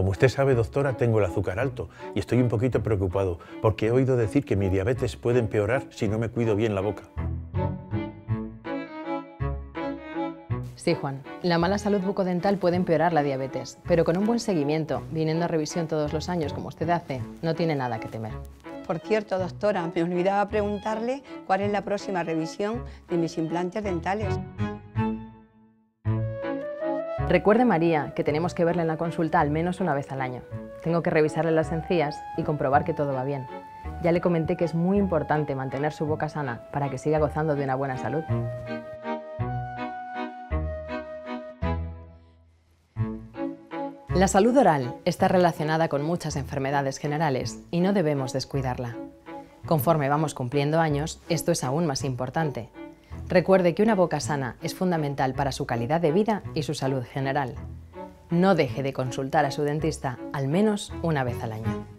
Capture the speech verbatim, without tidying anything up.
Como usted sabe, doctora, tengo el azúcar alto y estoy un poquito preocupado porque he oído decir que mi diabetes puede empeorar si no me cuido bien la boca. Sí, Juan, la mala salud bucodental puede empeorar la diabetes, pero con un buen seguimiento, viniendo a revisión todos los años como usted hace, no tiene nada que temer. Por cierto, doctora, me olvidaba preguntarle cuál es la próxima revisión de mis implantes dentales. Recuerde, María, que tenemos que verle en la consulta al menos una vez al año. Tengo que revisarle las encías y comprobar que todo va bien. Ya le comenté que es muy importante mantener su boca sana para que siga gozando de una buena salud. La salud oral está relacionada con muchas enfermedades generales y no debemos descuidarla. Conforme vamos cumpliendo años, esto es aún más importante. Recuerde que una boca sana es fundamental para su calidad de vida y su salud general. No deje de consultar a su dentista al menos una vez al año.